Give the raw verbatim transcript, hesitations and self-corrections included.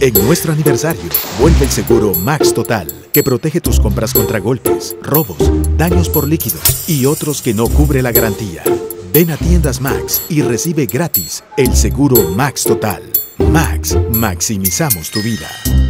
En nuestro aniversario, vuelve el seguro Max Total, que protege tus compras contra golpes, robos, daños por líquidos y otros que no cubre la garantía. Ven a Tiendas Max y recibe gratis el seguro Max Total. Max, maximizamos tu vida.